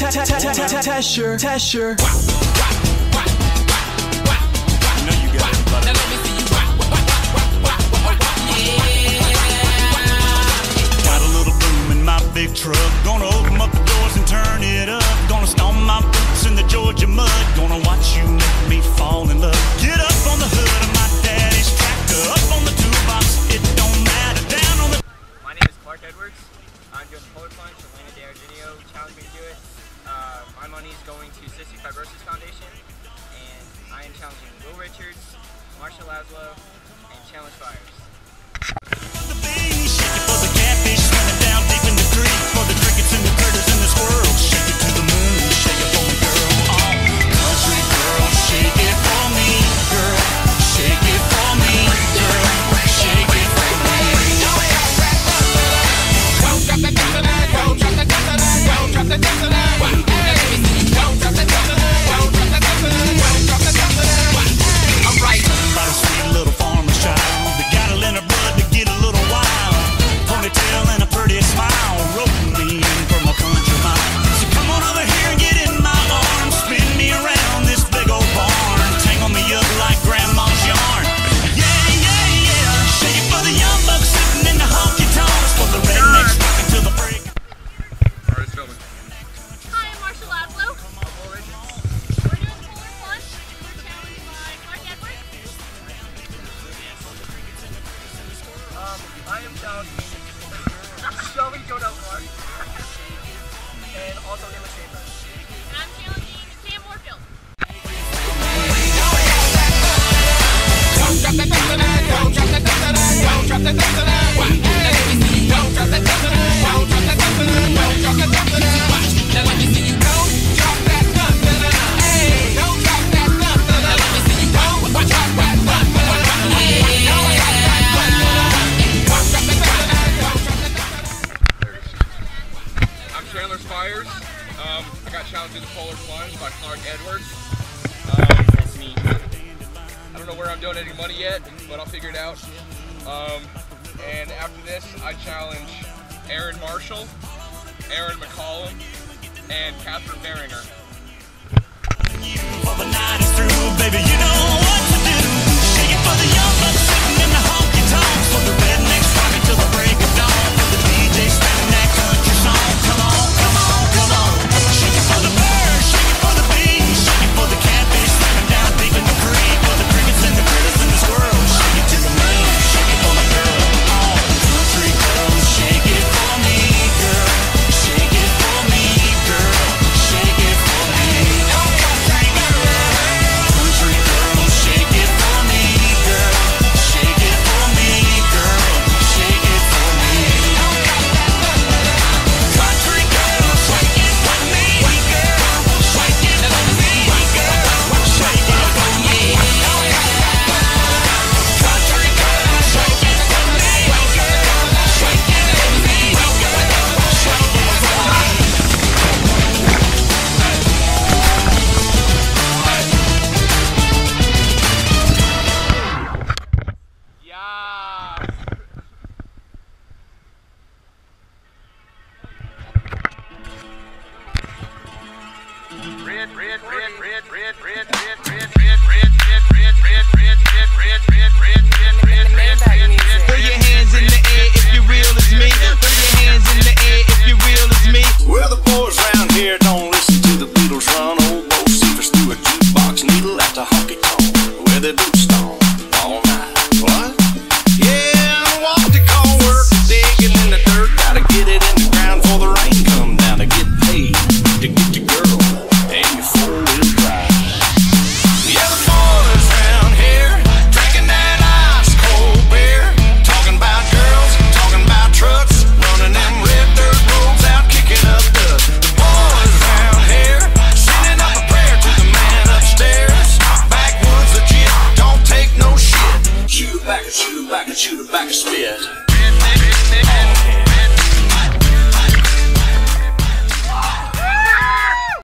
Tesher. Big truck, gonna open up the doors and turn it up. Gonna stomp my boots in the Georgia mud. Gonna watch you make me fall in love. Get up on the hood of my daddy's tractor. Up on the toolbox, it don't matter. Down on the... My name is Clark Edwards. I'm doing the Plunge from Atlanta De Argenio. Challenged me to do it. My money is going to Cystic Fibrosis Foundation. And I am challenging Will Richards, Marshall Laszlo, and Challenge Fires. I am challenging Shelby Jonell Clark and also Emma Chambers. And I'm challenging Cam Moorfield. Fires. I got challenged in the Polar Plunge by Clark Edwards. That's me. I don't know where I'm donating money yet, but I'll figure it out. And after this, I challenge Aaron Marshall, Aaron McCollum, and Catherine Beringer. Baby, you know